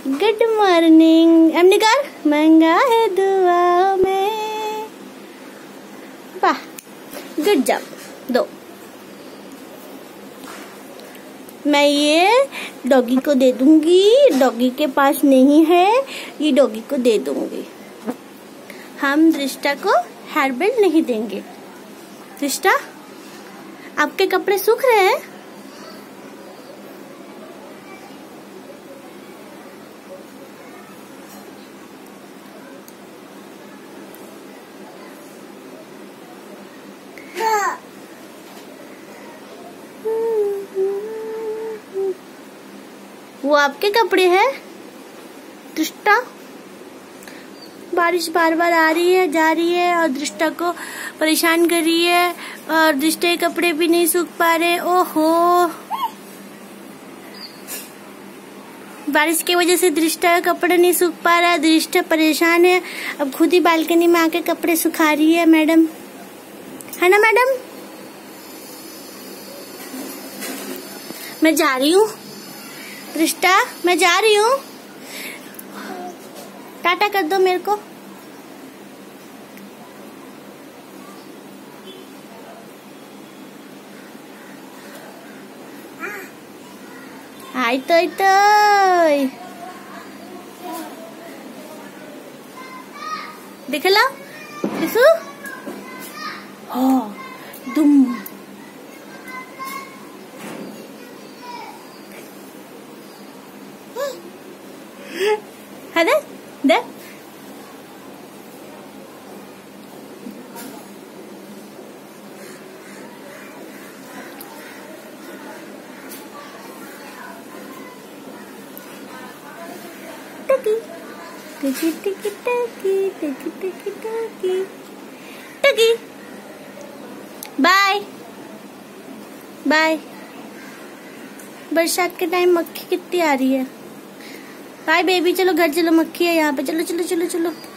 Good morning. अब निकाल। मंगा है दुआ में। वाह, गुड जॉब। दो। मैं ये डॉगी को दे दूंगी, डॉगी के पास नहीं है, ये डॉगी को दे दूंगी। हम दृष्टा को हेयर बैंड नहीं देंगे। दृष्टा, आपके कपड़े सूख रहे हैं? वो आपके कपड़े हैं? दृष्टा, बारिश बार बार आ रही है, जा रही है और दृष्टा को परेशान कर रही है और दृष्टा के कपड़े भी नहीं सूख पा रहे। ओहो, बारिश की वजह से दृष्टा का कपड़े नहीं सूख पा रहा है। दृष्टा परेशान है, अब खुद ही बालकनी में आके कपड़े सुखा रही है। मैडम, है ना मैडम? मैं जा रही हूँ दृष्टा, मैं जा रही हूँ। टाटा कर दो मेरे को। हाय तोय तोय, दिखला दिसू। हाँ, दुम। है ना? दे। टकी टकी टकी टकी टकी टकी टकी टकी। Bye bye. बरसात के टाइम मक्खी कितनी आ रही है। बाय बेबी, चलो घर चलो, मक्खी है यहाँ पे। चलो चलो चलो चलो।